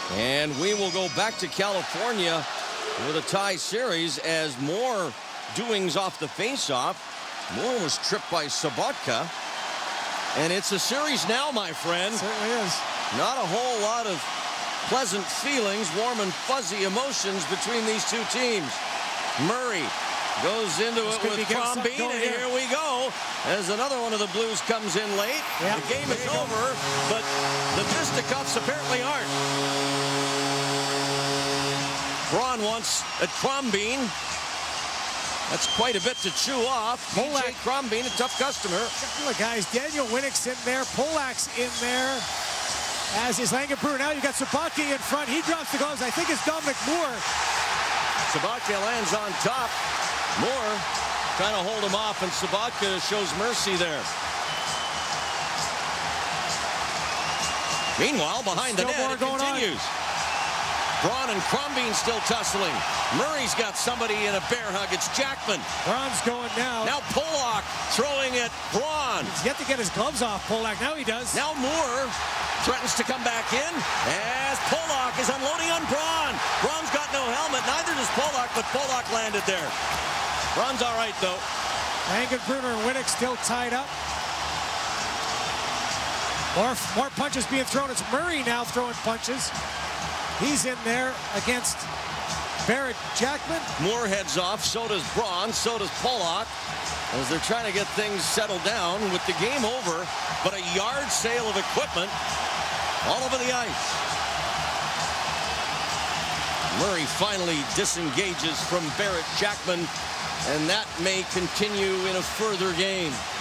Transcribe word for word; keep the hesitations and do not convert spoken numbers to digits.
And we will go back to California with a tie series as more doings off the faceoff. Moore was tripped by Sobotka. And it's a series now, my friend. It certainly is. Not a whole lot of pleasant feelings, warm and fuzzy emotions between these two teams. Murray goes into this it with Crombie, and here. here we go as another one of the Blues comes in late. Yep. The game is over, but the fisticuffs apparently aren't. Braun wants at Crombie. That's quite a bit to chew off. Polak, Crombie, a tough customer. Look, guys, Daniel Winnick's in there. Polak's in there. As is Langenbrunner. Now you got Sobotka in front. He drops the gloves. I think it's Dominic Moore. Sobotka lands on top. Moore trying to hold him off, and Sobotka shows mercy there. Meanwhile, behind Still the net, it continues. On. Braun and Crombie still tussling. Murray's got somebody in a bear hug. It's Jackman. Braun's going now. Now Polak throwing at Braun. He's yet to get his gloves off, Polak. Now he does. Now Moore threatens to come back in as Polak is unloading on Braun. Braun's got no helmet. Neither does Polak, but Polak landed there. Braun's all right, though. Langenbrunner and Winnick still tied up. More, more punches being thrown. It's Murray now throwing punches. He's in there against Barret, Jackman. Moore heads off. So does Braun. So does Polak. As they're trying to get things settled down with the game over, but a yard sale of equipment all over the ice. Murray finally disengages from Barret, Jackman, and that may continue in a further game.